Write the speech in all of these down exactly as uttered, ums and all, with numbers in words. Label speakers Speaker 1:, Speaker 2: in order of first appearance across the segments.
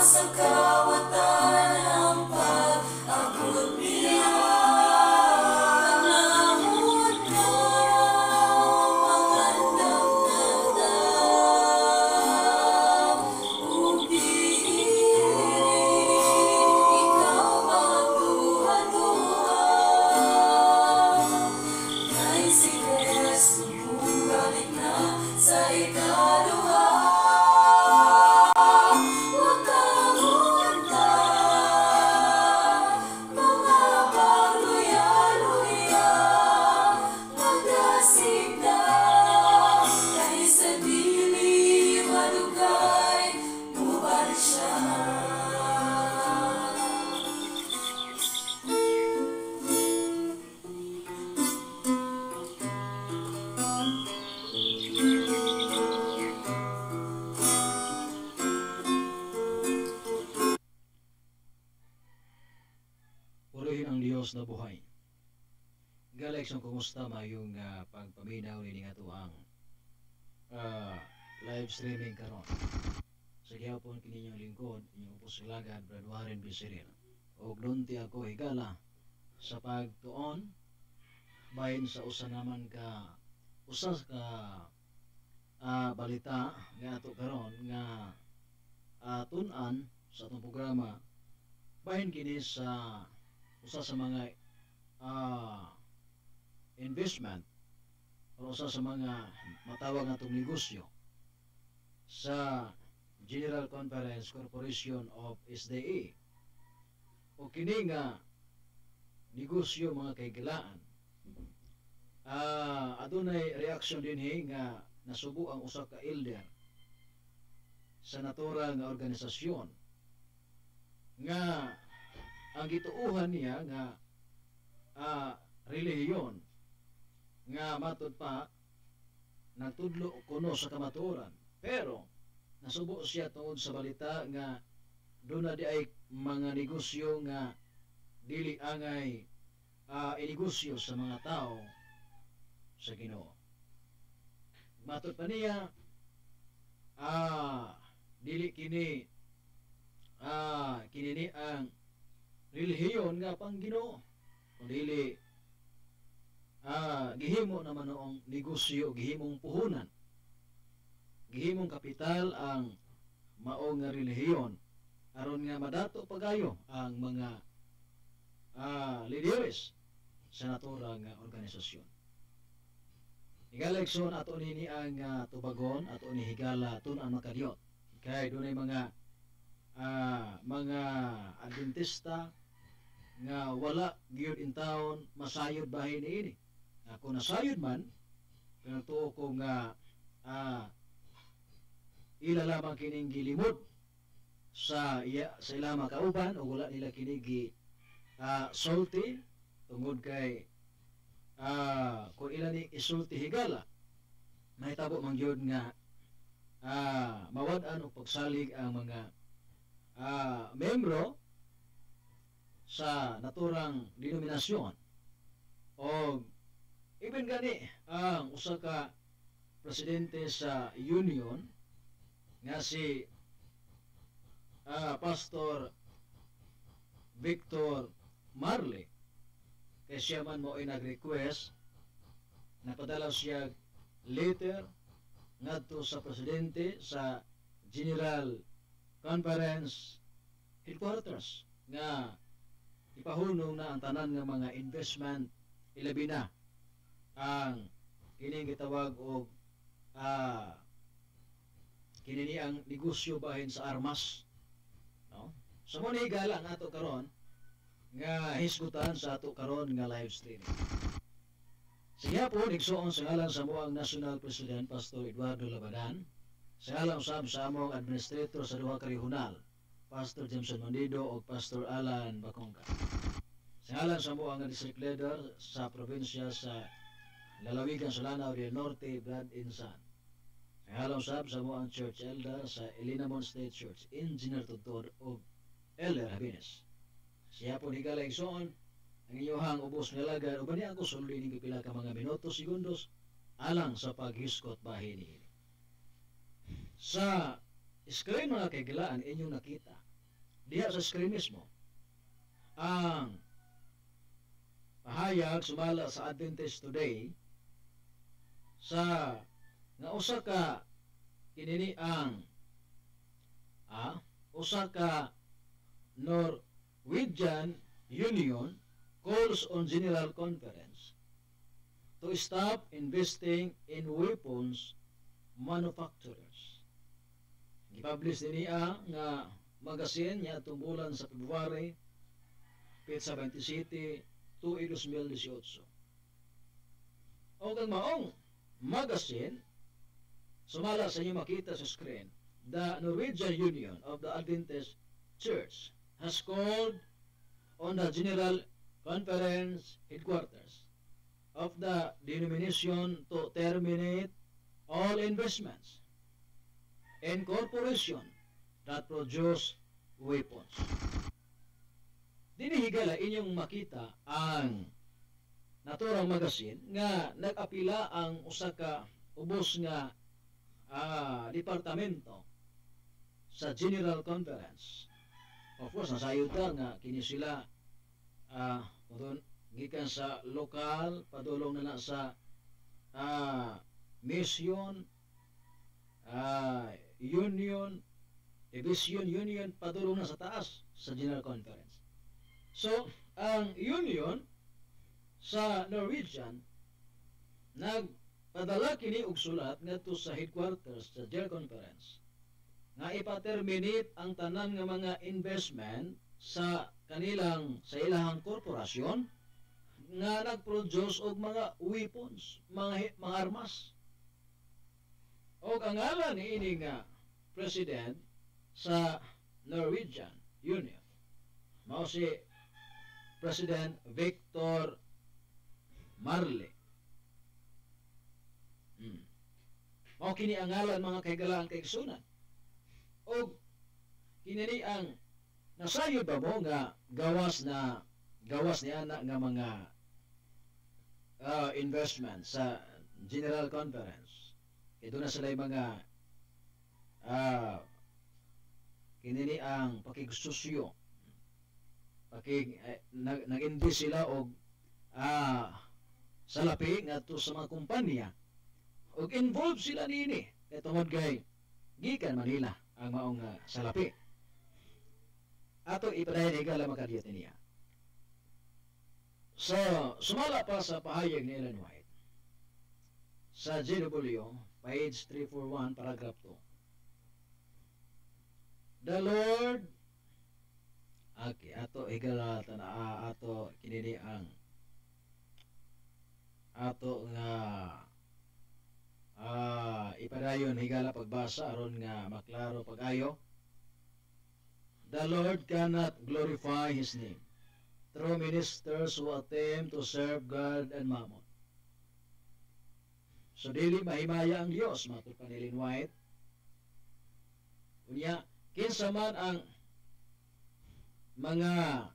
Speaker 1: sa kawatan ang pag-abot niya. Panahon na mangandam na daw, ubiri, ikaw magduha-duha. Kay si Kristo bumalik na sa ikaduha. Huwag kang munta, mga pagluya-luya, magdasig na, kay sa dili madugay, mubalik siya.
Speaker 2: Purihin ang Diyos na buhay. Galex, ang kumusta mayong uh, pagpaminaw ni nga tuang uh, live streaming karon. Sa gihapon kininyong lingkod, inyong pusilagan, Brad Warren Bisirin. O dunti ako higala sa pagtuon, bahin sa usa naman ka, usa ka uh, balita nga ato karon nga uh, tunan sa atong programa, bahin kini sa usa sa mga uh, investment o usa sa mga matawag natong negosyo sa General Conference Corporation of S D A. O kini nga negosyo mga kaigilaan, uh, adunay reaksyon dinhi nga nasubo ang usa ka elder sa natural nga organisasyon nga ang gituuhan niya nga uh, relihiyon nga matud pa nagtudlo kuno sa kamatuoran, pero nasubo siya tungod sa balita nga doon na di ay mga negosyo nga dili angay uh, inegosyo sa mga tao sa Ginoo. Matud pa niya uh, dili kini uh, kini ni ang relihiyon nga pang Ginoo, kundi ah, gihimo naman noong negosyo, gihimong puhunan, gihimong kapital ang mao nga relihiyon aron nga madato pagayo ang mga ah, lideres sa naturang nga organisasyon. Igalekson ato nini ang uh, tubagon, ato ni higala tun ang makadiyot kay dunay mga ah, mga adventista nga wala gyud in taon masayod bahin ini. Ako nasayod man, pinagtuo ko nga ah, ila lamang kining gilimod sa iya sa ila makauban o wala nila kinigi ah, sulti tungod kay ah, kung ila ni isulti higala mahitabo man gyud nga ah, mawad-an o pagsalig ang mga ah, membro sa naturang denominasyon o even gani ang usa ka presidente sa union nga si uh, Pastor Victor Marley, kay siya man mo ay nag-request, napadala siya letter ngadto sa presidente sa General Conference Headquarters nga ipahunong na ang tanan nga mga investment, ilabi na ang kining gitawag og ah, kinini ang negosyo bahin sa armas, no? So mo ni higala nga ato karon nga hisgutan sa ato karon nga live streaming. Sige po, nigsuon sa ngalan sa moang National President Pastor Eduardo Labadan, sa ngalan usab sa among administrator sa duha ka regional, Pastor Jameson Mandido o Pastor Alan Bacongka. Sa ngalan sa moang district leader sa probinsya sa Lalawigan sa Lanao del Norte, Brad Insan. Sa ngalan usab sa moang church elder sa Elinamon State Church, Engineer Tutor o Elder Habines. Siya po higala igsoon ang iyohang ubos nga lagad o bani ako sulod ining pipila ka mga minutos, segundos alang sa paghiskot bahin ini. Sa screen mga kaigilaan inyong nakita diha sa screen mismo ang pahayag sumala sa Adventist Today sa nga usa ka kinini ang ah, usa ka Norwegian Union calls on General Conference to stop investing in weapons manufacturers. Gipublish din niya nga magazine niya itong bulan sa February petsa twenty-seven tuig two thousand eighteen. O kang maong magazine sumala sa inyo makita sa screen, the Norwegian Union of the Adventist Church has called on the General Conference headquarters of the denomination to terminate all investments in corporation that produce weapons. Dinihigala inyong makita ang naturang magazine nga nag-apila ang usa ka ubos nga ah, departamento sa General Conference. Of course, nasayod ta nga kini sila ah, gikan sa lokal padulong na na sa ah, mission, ah, union, division, union padulong na sa taas sa General Conference. So, ang union sa Norwegian nagpadala kini og sulat ngadto sa headquarters sa General Conference nga ipaterminate ang tanan nga mga investment sa kanilang sa ilahang korporasyon nga nagproduce og mga weapons, mga mga armas. Og ang ngalan ni ini nga president sa Norwegian Union mao si President Victor Marley. Hmm. Mao kini ang ngalan mga kahigalaang kaigsunan. O kini ang nasayod ba mo nga gawas na gawas ni ana nga mga uh, investment sa General Conference. Ito na sila mga uh, kini ang pakigsusyo. Pakig eh, nag-invest sila og ah salapi ngadto sa mga kumpanya og involved sila niini kay tungod kay gikan Manila ang maong uh, salapi ato ipadayon igala makadiyot niya. So sumala pa sa pahayag ni Ellen White sa J W page three forty-one paragraph two. The Lord okay, ato igala tana ato kinini ang ato nga ah ipadayon higala pagbasa aron nga maklaro pag-ayo. The Lord cannot glorify His name through ministers who attempt to serve God and Mammon. So dili mahimaya ang Dios matud pa ni Ellen White. Unya kinsa man ang mga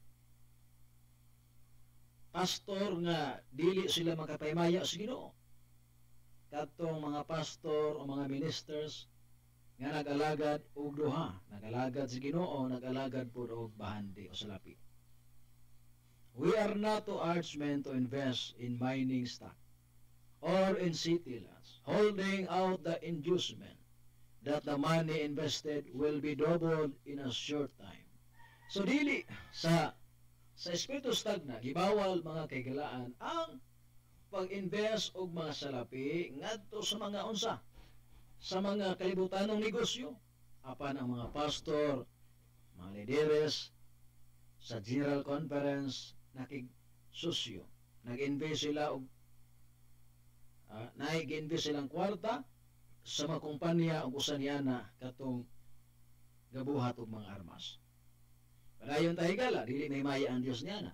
Speaker 2: pastor nga dili sila makapaymaya sa Ginoo. Katong mga pastor o mga ministers nga nag-alagad og duha, nag-alagad sa Ginoo, nag-alagad pud og bahandi o salapi. We are not to urge men to invest in mining stock or in city lands, holding out the inducement that the money invested will be doubled in a short time. So dili sa sa espiritu stagna gibawal mga kaigalaan ang pag-invest og mga salapi ngadto sa mga unsa sa mga kalibutanong negosyo apan ang mga pastor, mga lideres sa General Conference nakig-susyo, nag-invest sila og uh, nag-invest silang kwarta sa mga kumpanya og usa niana katong gabuhat og mga armas. Padayon tayo gala, dili may maya ang Diyos niya na.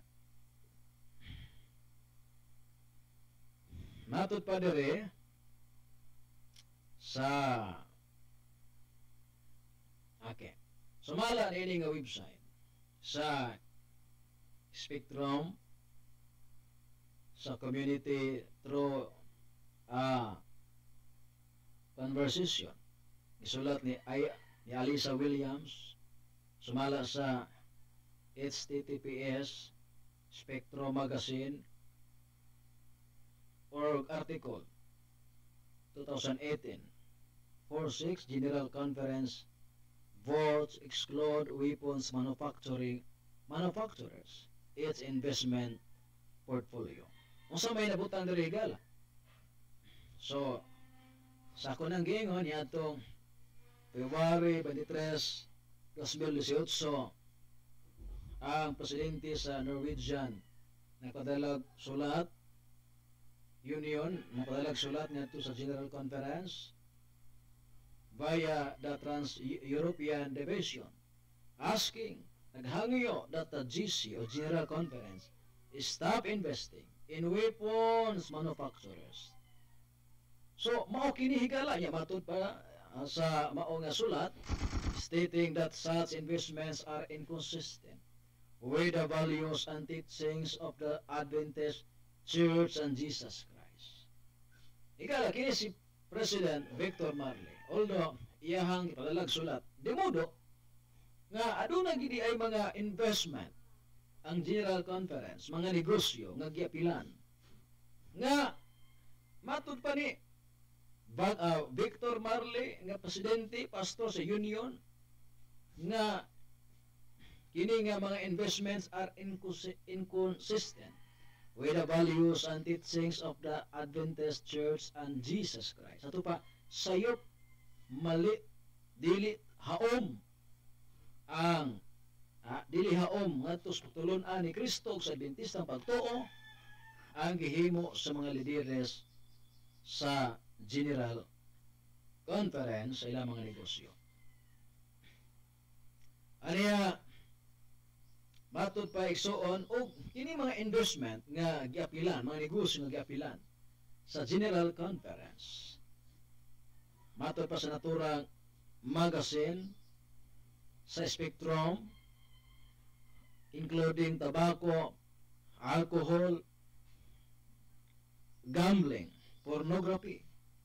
Speaker 2: Matod pa dere sa okay. Sumala ni ini nga website sa Spectrum sa community through uh, conversation. Isulat ni, Ay, ni Alisa Williams sumala sa H T T P S Spectrum Magazine or article twenty eighteen forty-six General Conference votes exclude weapons manufacturing manufacturers its investment portfolio. Unsa may nabutang diri higala? So sa ako nang giingon niadtong February twenty-three, twenty eighteen, ang presidente sa Norwegian nagpadalag sulat Union, nagpadalag sulat ngadto sa General Conference via the Trans-European Division asking, naghangyo that the G C o General Conference stop investing in weapons manufacturers. So, mao kini higala niya matud pa uh, sa mao nga sulat stating that such investments are inconsistent with the values and teachings of the Adventist Church and Jesus Christ. Higala kini si President Victor Marley, although iyahang ipadalag sulat, di modo nga aduna gidi ay mga investment ang General Conference, mga negosyo nga giapilan nga matud pa ni But, uh, Victor Marley nga presidente pastor sa Union nga kini nga mga investments are incons- inconsistent with the values and teachings of the Adventist Church and Jesus Christ. Ato pa sayop mali dili haom ang ah, dili haom ngadto sa pagtulon-an ni Kristo sa Adventistang pagtuo ang gihimo sa mga lideres sa General Conference sa ilang mga negosyo. Aniya matod pa igsuon og kini mga investment nga giapilan, mga negosyo nga giapilan sa General Conference. Matod pa sa naturang magazine sa Spectrum including tobacco, alcohol, gambling, pornography,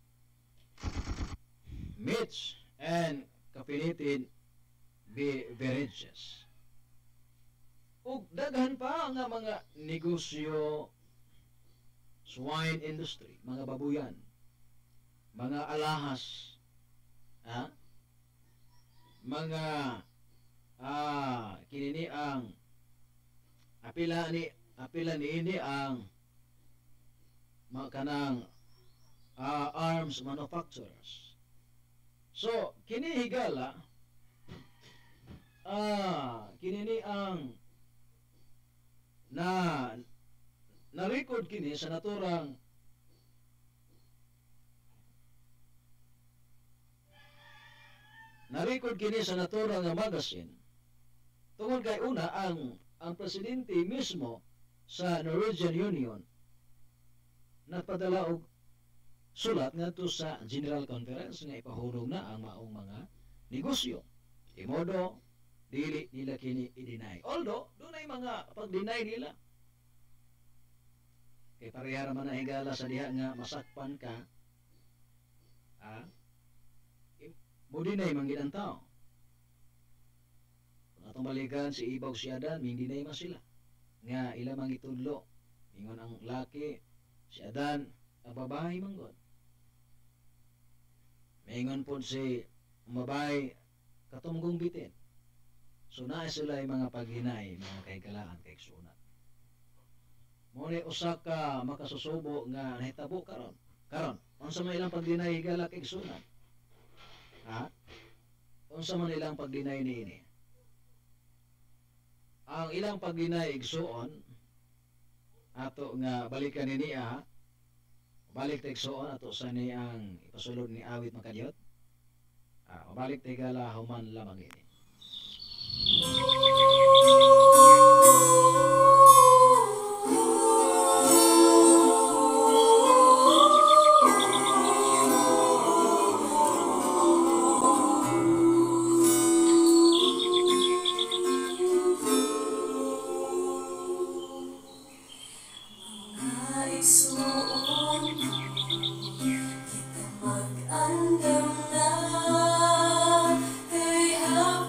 Speaker 2: meats, and caffeinated beverages. Ug daghan pa nga mga negosyo, swine industry, mga babuyan, mga alahas, ha? mga ah, kinini ang apila ni apila ni ini ang mga kanang uh, arms manufacturers. So, kini higala ah, kini ni ang na na-record kini sa naturang na-record kini sa naturang nga magazine tungod kay una ang ang presidente mismo sa Norwegian Union nagpadala og sulat ngadto sa General Conference nga ipahulog na ang maong mga negosyo. Imodo dili nila kini i-deny. Although dunay mga pag-deny nila. Kay parehara man na higala sa diha nga masakpan ka. Ah, mo dinay man gid ang tao. Kung atong balikan si Ibaw si Adan, ming dinay man sila. Nga ila mang itudlo. Ingon ang laki, si Adan, ang babae man god. Maingon po si mabay katumgong bitin. So na sila yung mga paghinay, mga kahikalaan, kahigsunat. Muna usa ka makasusubo nga nahitabo karon. Karon, unsa man ilang pagdinay higala kahigsunat? Ha? Unsa man ilang pagdinay niini? Ang ilang pagdinay igsuon ato nga balikan ni niya, balik ta igsuon ato sa ni ang ipasulod ni awit makadiyot. Ah, mabalik ta higala human lamang ini.
Speaker 1: Naigsuon kita mag-andam na kay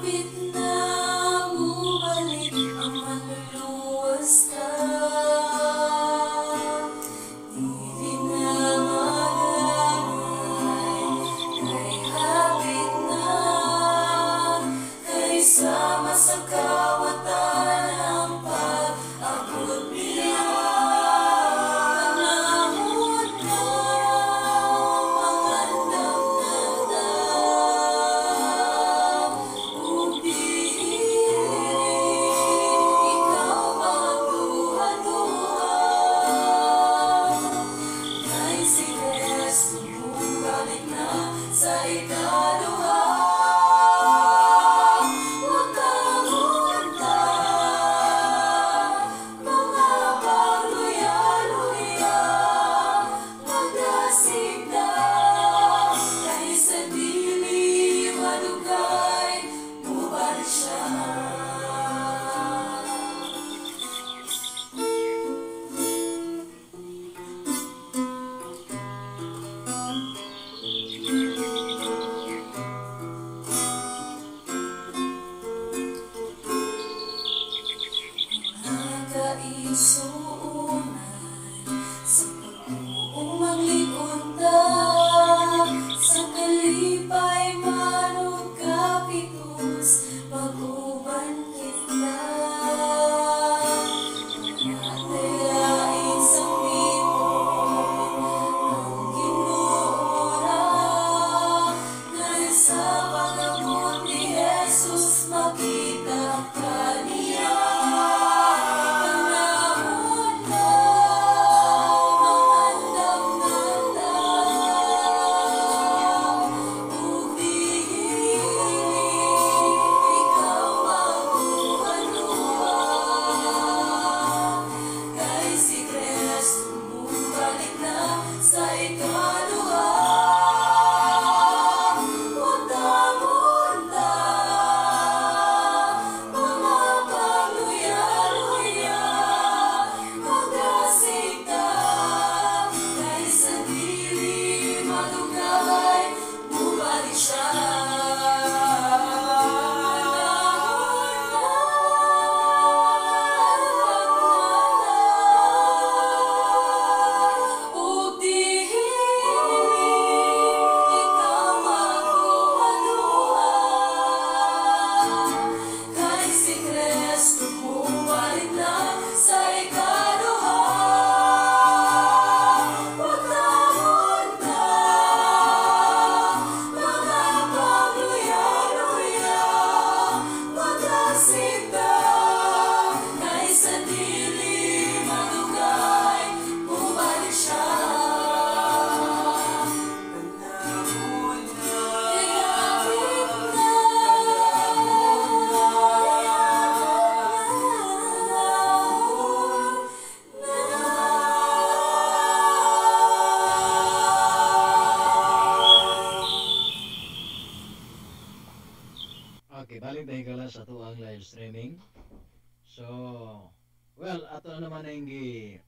Speaker 1: igsuunay sa pag-uumang likunta sa kalipay manong kapitus pag-uban kita natirain sa pipon ang ginuura dahil sa pag-abot ni Jesus makita ka niya.
Speaker 2: Okay, balik na higala sa ato ang live streaming. So, well, ato na naman ang gi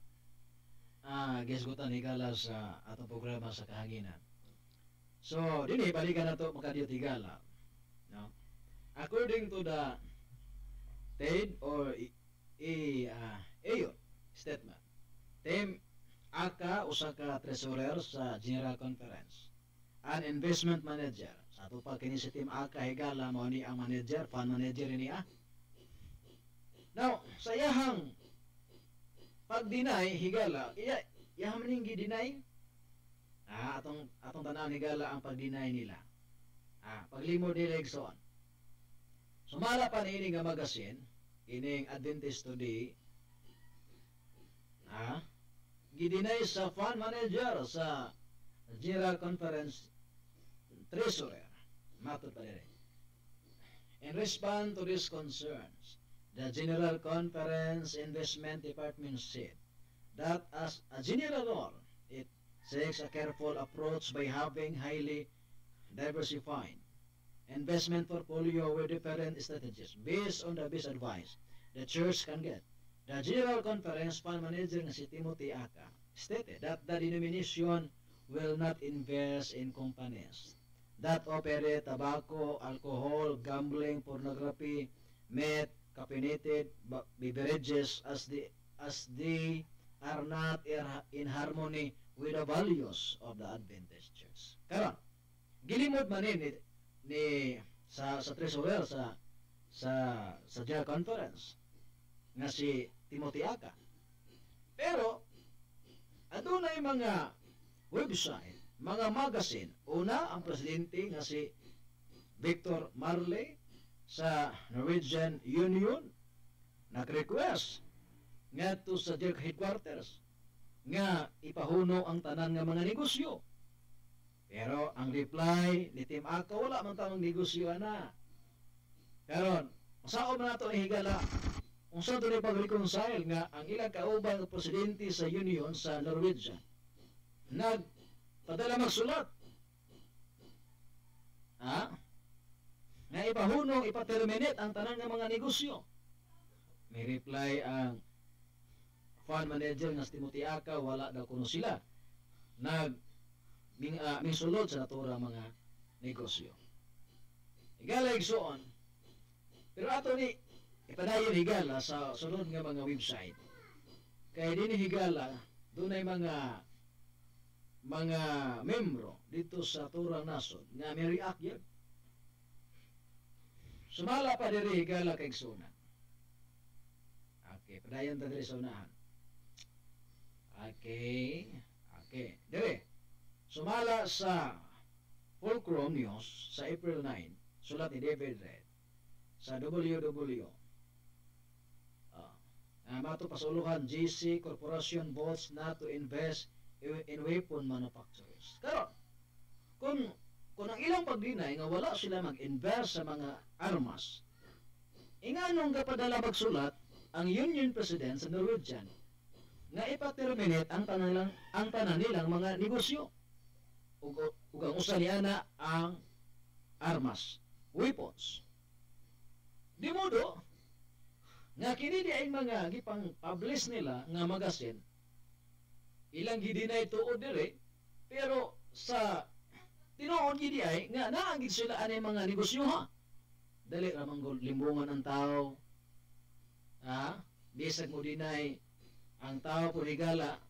Speaker 2: ah gisgutan higala sa ato programa sa kahanginan. So, dinhi balikan nato makadiyot higala. No? According to the T E D or i, i uh, A Y O statement, Team Aka usa ka treasurer sa General Conference, an investment manager. Sa ato pa kini si Team Aka higala mao ni ang manager, fund manager ni ah. Now, sa iyahang pag-deny higala, iya iya maning gi-deny. Ah, atong atong tanaw higala ang pag-deny nila. Ah, paglimod nila igsoon. Sumala pa niini nga magazine, ining Adventist Today. Ah, gi-deny sa fund manager sa General Conference treasurer. Matod pa rin. In response to these concerns, the General Conference Investment Department said that as a general rule, it takes a careful approach by having highly diversified investment portfolio with different strategies based on the best advice the church can get. The General Conference Fund Manager nga si Timothy Aka stated that the denomination will not invest in companies that operate tobacco, alcohol, gambling, pornography, meth, caffeinated beverages as they as they are not in harmony with the values of the Adventist Church. Karon, gilimod man ni, ni sa sa treasurer sa sa sa General Conference nga si Timothy Aka. Pero adunay mga website, mga magazine. Una, ang presidente nga si Victor Marley sa Norwegian Union nag-request ngadto sa J E C headquarters nga ipahuno ang tanan nga mga negosyo. Pero ang reply ni Team Aka, wala man tanong negosyo ana. Karon, masaob na nato ni higala unsa to ni pag-reconcile nga ang ilang kauban nga presidente sa Union sa Norwegian nag padala magsulat. Ha? Nga ipahuno, ipaterminate ang tanan ng mga negosyo. May reply ang fund manager nga si Timothy Aka, wala daw kuno sila. Nag ming, uh, minsulod sa natura mga negosyo. Higala igsoon. Pero ato ni ipadayon higala sa sunod nga mga website kay dinhi higala dunay mga mga membro dito sa turang nasod nga may react yun. Sumala pa diri higala kay sunan. Okay, padayon ta diri sa unahan. Okay, okay. Diri, sumala sa Fulcrum News sa April nine, sulat ni David Red sa W W. Uh, uh, mato pasuluhan G C Corporation votes not to invest in, in weapon manufacturers. Karon, kung kung ang ilang pagdinay nga wala sila mag-invest sa mga armas, inganong kapadala magsulat ang Union President sa Norwegian nga ipaterminate ang tanan ang tanan nilang mga negosyo ug ug ang usa niya na ang armas, weapons. Di modo nga kini di ay mga gipang publish nila nga magasin ilang gidinay tuod dire, pero sa tinuod gidi ay nga naagid sila ani mga negosyo ha. Dali ra man limbungan ang tao. Ha? Bisag mo dinay ang tao po higala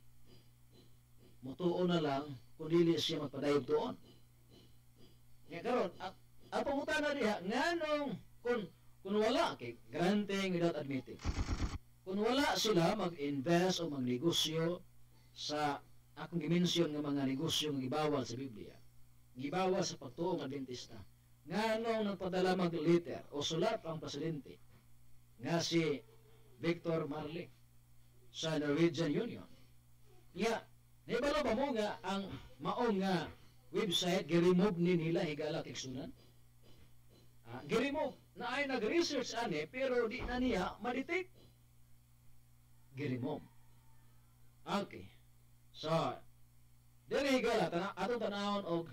Speaker 2: mutuon na lang kung dili siya magpadayog doon. Nga karon, ang pangutana diha nganong kung kung wala kay granting without admitting. Kung wala sila mag-invest o magnegosyo sa akong dimensyon nga mga negosyo nga gibawal sa Biblia, gibawal sa pagtuo nga Adventista, nganong nagpadala mag-letter o sulat ang presidente nga si Victor Marley sa Norwegian Union. Ya, naibalo ba mo nga ang maong nga website gi-remove ni nila higala kiksunan? Ah, gi-remove na ay nag-research ani pero di na niya ma-detect. Gi-remove. Okay. So, dili higala tana atong tanawon og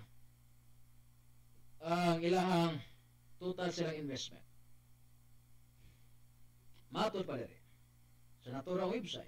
Speaker 2: ang ilahang total silang investment. Matod pa diri sa naturang website,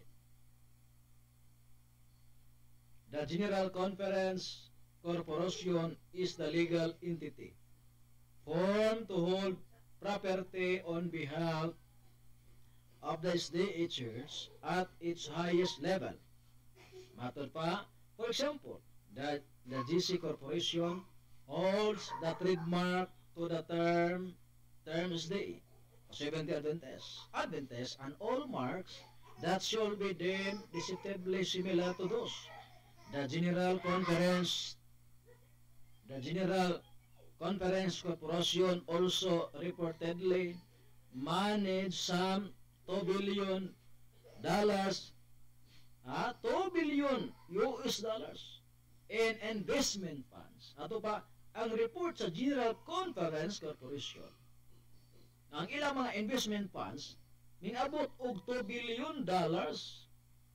Speaker 2: the General Conference Corporation is the legal entity formed to hold property on behalf of the S D A Church at its highest level. Matod pa, for example, the, the G C Corporation holds the trademark to the term term S D A, Seventh-day Adventist, Adventist, and all marks that shall be deemed deceptively similar to those. The General Conference, the General Conference Corporation also reportedly managed some two billion dollars, ah, two billion U S dollars in investment funds. Ato pa, ang report sa General Conference Corporation, ang ilang mga investment funds ning-abot og two billion dollars.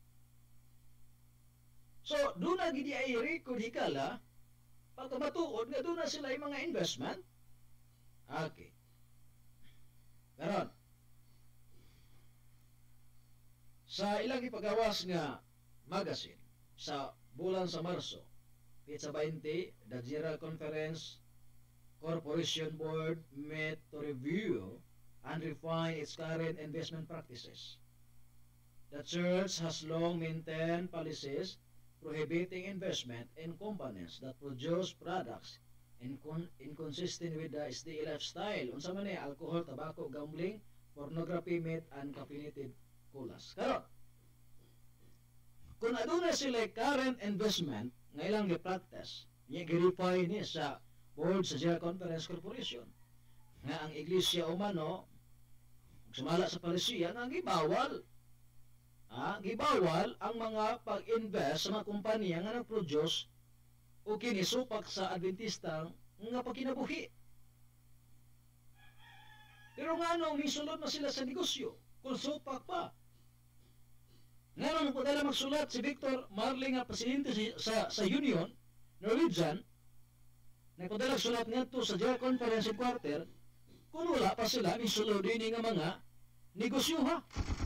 Speaker 2: So, doon na gidi ay record hikala pagkamatuod nga doon na sila yung mga investment. Okay. Karon, sa ilang ipagawas nga magazine sa bulan sa Marso, Pitsa twenty, the General Conference Corporation Board met to review and refine its current investment practices. The church has long maintained policies prohibiting investment in companies that produce products incon inconsistent with the S D A lifestyle. Unsa man ni alcohol, tobacco, gambling, pornography, meat, and caffeinated colas. Karon, kung aduna sila current investment nga ilang gi-practice, niya gi-refine ni sa board sa General Conference Corporation nga ang iglesia umano sumala sa palisiya nga gibawal. Ah, gibawal ang mga pag-invest sa mga kumpanya nga nag-produce o kinisupak sa Adventista nga pagkinabuhi. Pero nga nung misulod na sila sa negosyo, kung supak pa. Nga nung nagpadala magsulat si Victor Marley nga presidente sa, sa Union, Norwegian, nagpadala sulat nga to sa General Conference Headquarter, kung wala pa sila misulod din nga mga negosyo ha.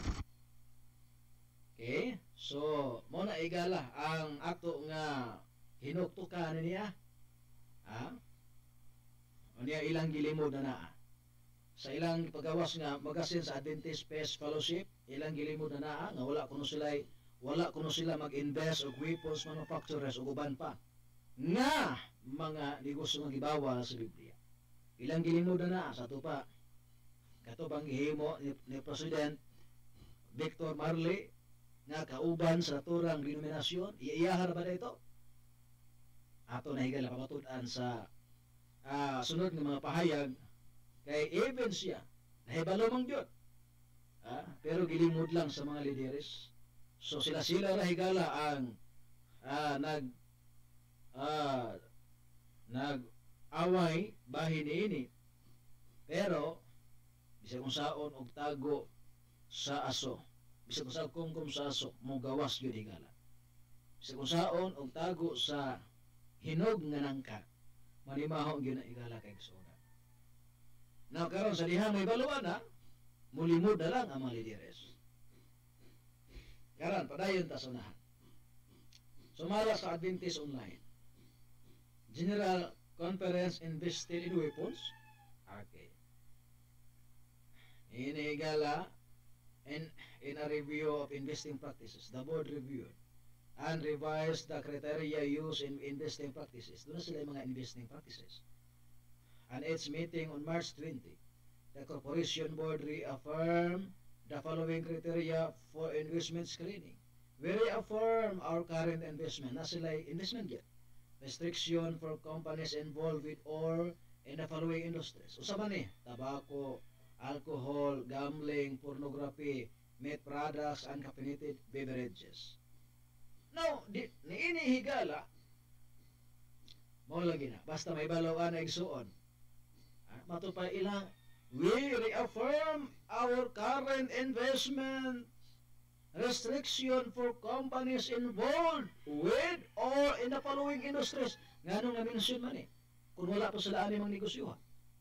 Speaker 2: Okay, so mo na igala ang ato nga hinuktukan niya. Ha? O niya ilang gilimod na na sa ilang pagawas nga magasin sa Adventist Peace Fellowship, ilang gilimod na naa nga wala kuno sila wala kuno sila mag-invest og weapons manufacturers ug uban pa nga mga negosyo nga gibawal sa Biblia. Ilang gilimod na naa sa tupa katubang gihimo ni, ni President Victor Marley nga kauban sa turang denominasyon. Iiyahar ba na ito? Ato na higala pamatud-an sa uh, sunod ng mga pahayag kay even siya nahibalo mang Diyon. Ah, pero gilimod lang sa mga lideres. So sila sila ra higala ang ah, nag ah, nag away bahin ini. Pero bisag kung saon og tago sa aso, bisag kung saon kungkum sa aso mo gawas gyud higala. Bisag kung saon og tago sa hinog nga nangka, manimaho gyud na higala kay Igsoon. Now, karon sa diha may baluan na, mulimod na lang ang mga lideres. Karon, padayon ta sa unahan. Sumala sa Adventist Online. General Conference Invested in Weapons. Okay. Inigala in, in a review of investing practices. The board reviewed and revised the criteria used in investing practices. Doon na sila yung mga investing practices. And its meeting on March twentieth, the Corporation Board reaffirmed the following criteria for investment screening. We reaffirm our current investment. Na sila investment yet. Restriction for companies involved with or in the following industries. Usa man ni, tobacco, alcohol, gambling, pornography, meat products, and caffeinated beverages. Now, di, niini higala, mo lagi na, basta may balawan na igsuon. Matupay ilang, we reaffirm our current investment restriction for companies involved with or in the following industries. Nga nung na-mention man eh, kung wala pa sila animang negosyuhan.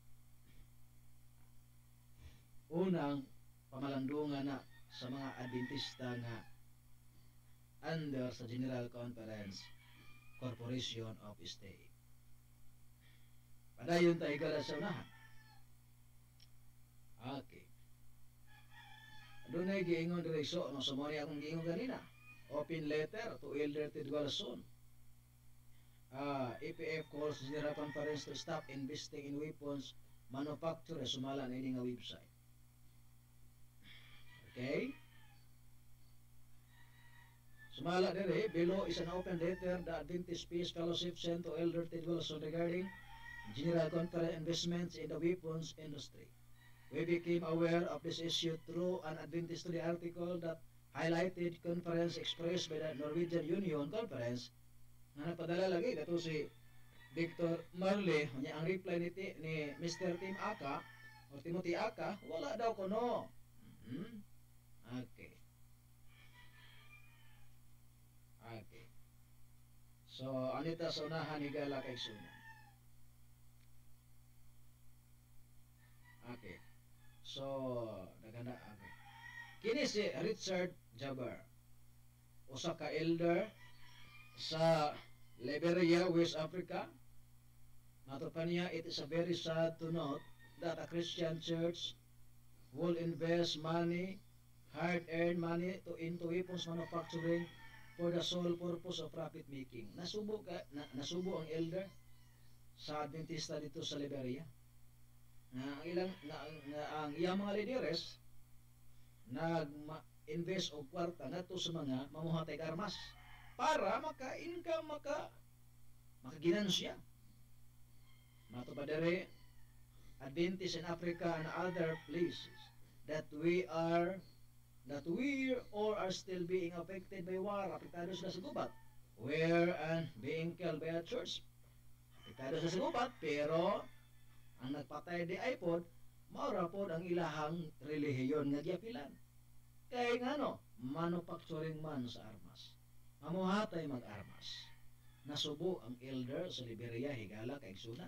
Speaker 2: Unang pamalandungan na sa mga Adventista nga under sa General Conference Corporation of State. Padayon tayo ka sa unahan. Okay. Doon ay giingon direkso no sa mga akong giingon kanina. Open letter to Elder Ted Galason. Uh, E P F calls General Conference to stop investing in weapons manufacturers. Sumala na ini nga website. Okay? Sumala dire below is an open letter the Adventist Peace Fellowship sent to Elder Ted Galason regarding General Conference investments in the weapons industry. We became aware of this issue through an Adventist Study article that highlighted conference expressed by the Norwegian Union Conference na napadala lagi dato si Victor Marley. Ang reply ni, ni Mister Tim Aka o Timothy Aka, wala daw ko no. Mm-hmm. Okay. Okay. So, anita sa unahan ni Gala kay Sunan. Okay. So, nagana okay. Kini si Richard Jabbar, usa ka elder sa Liberia, West Africa. Matupan niya, it is a very sad to note that a Christian church will invest money, hard-earned money to into weapons manufacturing for the sole purpose of profit making. Nasubo ka, na, nasubo ang elder sa Adventista dito sa Liberia. Na ang ilang na, na ang iyang mga lideres nag-invest og kwarta ngadto sa mga mamuhatay armas para maka-income, maka makaginansya. Mato pa dere Adventists in Africa and other places that we are that we or are still being affected by war. Apektado sila sa gubat where and being killed by a church. Apektado sila sa gubat pero ang nagpatay di ay pod maura pod ang ilahang relihiyon nga giapilan. Kay ngano, manufacturing man sa armas. Mamuhatay mag-armas. Nasubo ang elder sa Liberia higala kay Sunan.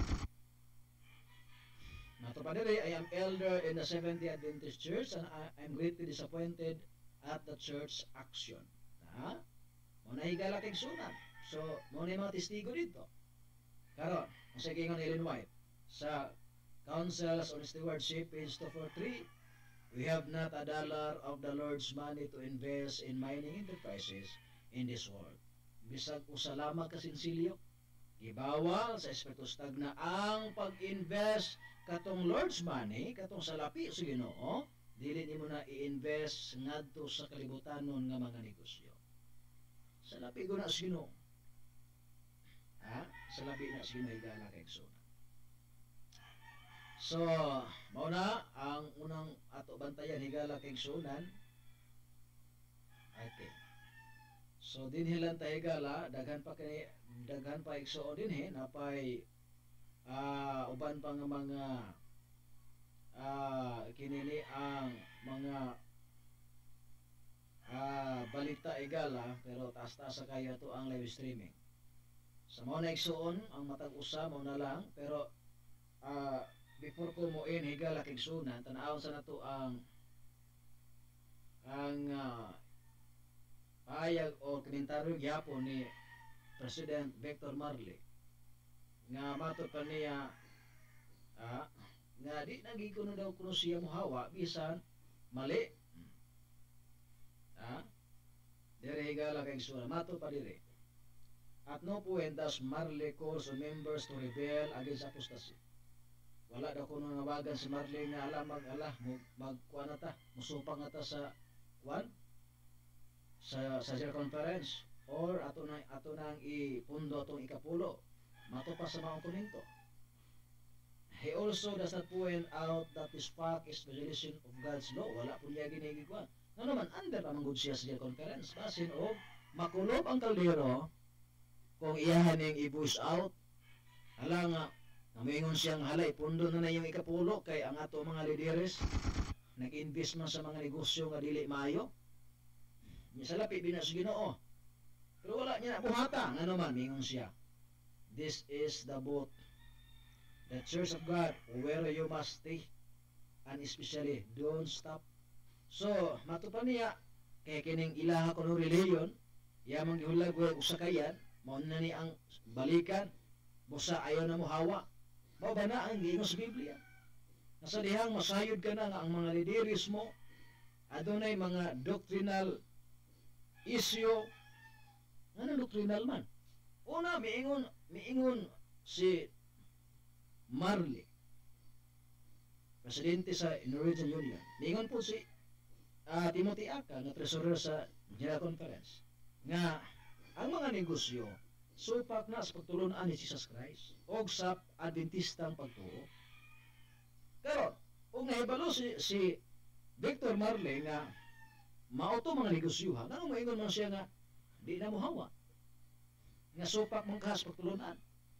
Speaker 2: Nato pa diri, I am elder in the Seventh-day Adventist Church and I am greatly disappointed at the church action. Ha? Mo na higala kay Sunan. So, mo na mga testigo dito. Karon, ang sa gingon Ellen White sa Counsels on Stewardship, page two forty-three. We have not a dollar of the Lord's money to invest in mining enterprises in this world. Bisag usa lamang kasinsilyo, gibawal sa Espiritu Stagna ang pag-invest katong Lord's money, katong salapi sa Ginoo, dili nimo na i-invest ngadto sa kalibutanon nga mga negosyo. Salapi ko na sa Ginoo. Ha? Salapi na sa Ginoo higala kay Igsoon. So, mao na ang unang ato bantayan higala kay Igsoonan. Okay. So dinhilan ta higala, daghan pa kay daghan pa igsoon dinhi napay ah uban pa nga mga ah kinili ang mga ah balita higala, pero taas-taas sa kayo to ang live streaming. Sa mao na igsoon ang matag usa mao na lang, pero ah before ko mo in higala kay Igsoonan, tan-awon sa nato ang ang uh, payag o komentaryo gyapon ni President Victor Marley nga matud pa niya ah, nga di nagi kuno daw kuno siya mohawa bisan mali. Ah, dire higala kay Igsoonan matud pa dire. At no point does Marley calls on members to rebel against apostasy. Wala daw kuno nawagan si Marley nga ala mag ala magkuan na ta, musupang na ta sa kuan sa sa conference or ato na ato nang ipundo atong ikapulo mato pa sa mga komento. He also does not point out that this fact is violation of God's law. Wala po niya ginigikuan. Nga naman, under naman good siya sa conference. Basin o makulob ang kaldero kung iyahaning i-push out. Hala nga, namingon siyang halay, pundo na na yung ikapulo kay ang ato mga lideres nag-invest man sa mga negosyo nga dili maayo. Niya sa lapi binas Ginoo. Pero wala niya na buhata. Nga naman, mingon siya. This is the boat, the Church of God, where you must stay, and especially don't stop. So, matupan niya kay kining ilaha kuno reliyon, yamang gihulag wa usakayan, mao na ni ang balikan, busa ayaw na mo hawa. Mao ba na ang giingon sa Biblia? Nasa dihang masayod ka na nga ang mga lideres mo, adunay mga doctrinal issue. Ano doctrinal man? Una, miingon, miingon si Marley, presidente sa Norwegian Union. Miingon po si uh, Timothy Aka, na treasurer sa General Conference, nga ang mga negosyo supak na sa pagtulunan ni Jesus Christ o sa Adventistang pagtuo. Pero, kung nahibalo si, si Victor Marley nga mauto mga negosyohan, ano maingon man siya nga di na mo hawa nga supak mong kahas pagtulunan.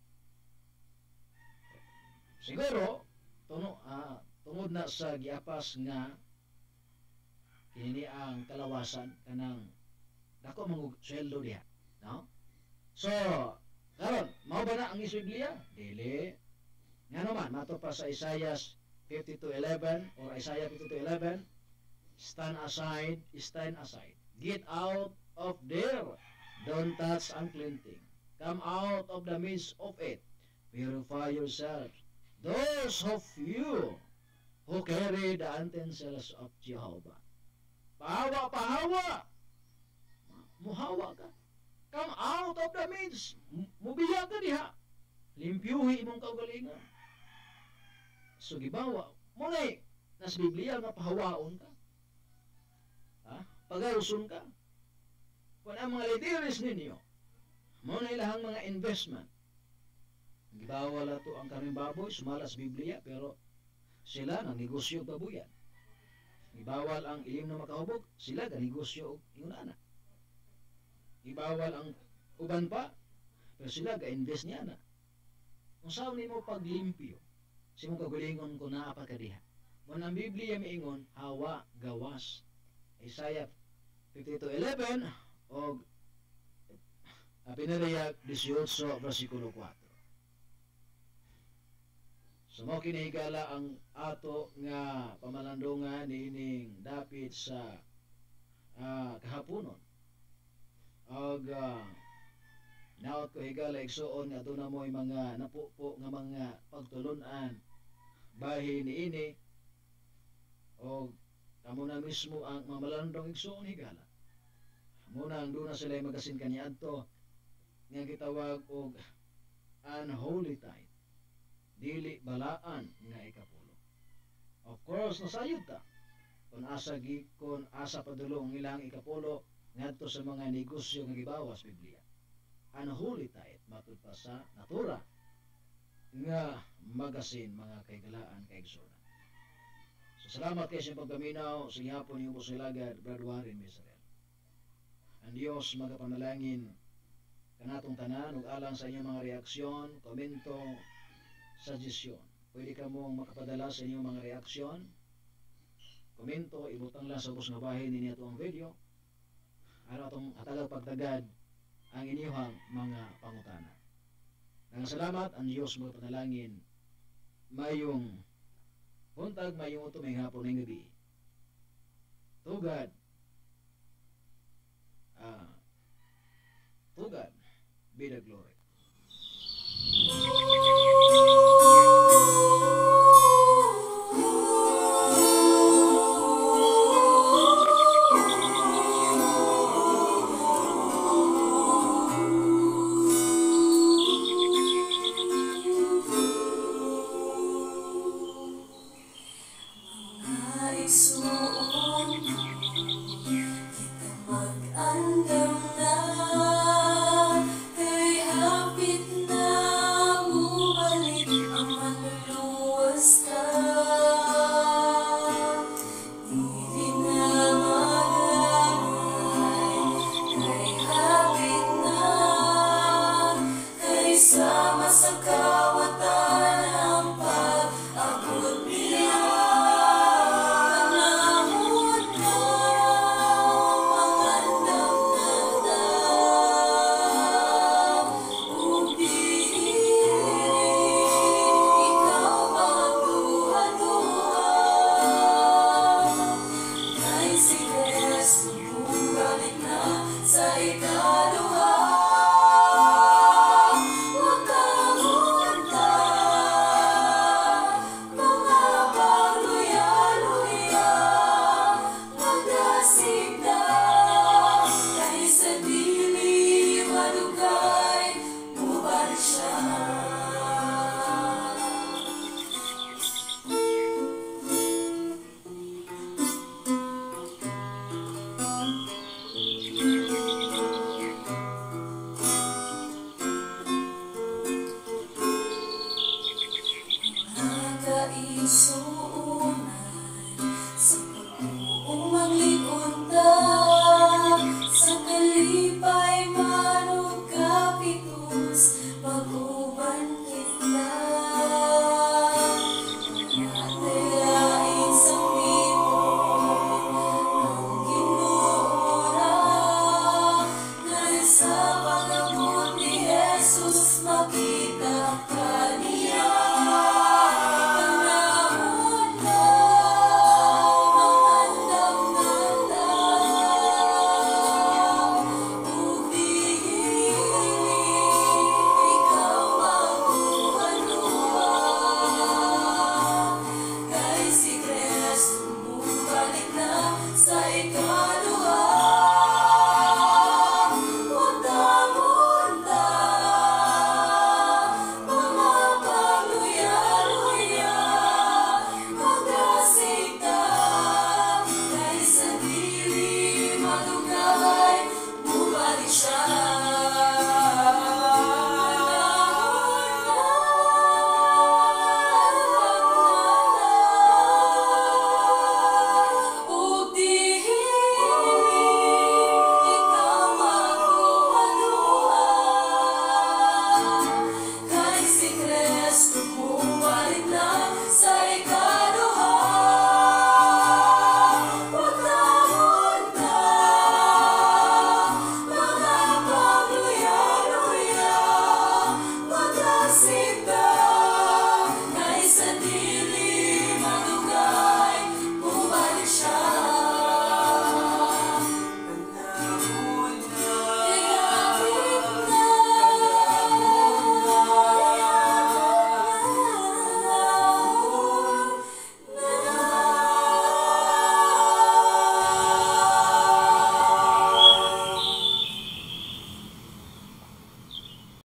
Speaker 2: Siguro tuno, uh, tungod na sa giapas nga kini ang kalawasan kanang dako mga sweldo diha, no? So karon mao ba na ang Biblia? Dili. Nga naman mato pa sa Isaiah fifty-two eleven or Isaiah fifty-two eleven, stand aside, stand aside. Get out of there. Don't touch unclean thing. Come out of the midst of it. Purify yourselves. Those of you who carry the utensils of Jehovah. Pahawa, pahawa. Muhawa ka. Come out of the midst. Mubiya ka diha. Limpyuhi imong kaugalingan. So gibawa. Munay, nas Biblia nga pahawaon ka. Ha? Pagayuson ka. Kung ang mga lideres ninyo, muna ilahang mga investment. Gibawal ato ang karing baboy, sumalas Biblia, pero sila nang negosyo og babuyan. Gibawal ang ilim na makahubog, sila ga negosyo og ingunana. Gibawal ang uban pa, pero sila ga invest niya na. Kung saan nimo paglimpyo, si mong kagulingon kung naapa ka diha. Kung ang Biblia miingon, hawa gawas. Isaiah fifty-two eleven o uh, pinarayag eighteen versikulo four. So mo kinahigala ang ato nga pamalandungan niining dapit sa uh, kahaponon. Og uh, naot ko higala igsuon nga aduna mo'y mga napupo nga mga pagtulunan bahin niini o kamo na mismo ang mamalandong igsoon higala. Muna ang doon na sila magasin kaniadto nga gitawag og unholy tide, dili balaan nga ikapulo. Of course, nasayod ta kung asa gi kung asa padulong ilang ikapulo ngadto sa mga negosyo nga gibawas Biblia. Unholy tide matud pa sa natura nga magasin mga kaigalaan kaigsoon. So salamat kayo sa pagpaminaw sa gihapon yung Busilagad, Brad Warren Misael. Ang Diyos magapanalangin kanatong tanan ug alang sa inyong mga reaksyon, komento, suggestion. Pwede ka mong makapadala sa inyong mga reaksyon, komento, ibutang lang sa ubos nga bahin ninyo itong video. Ano itong atagal pagtagad ang inyong mga pangutana. Nang salamat, ang Diyos magapanalangin mayong buntag, mayong utuming hapon ng gabi. To God, uh, to God be the glory.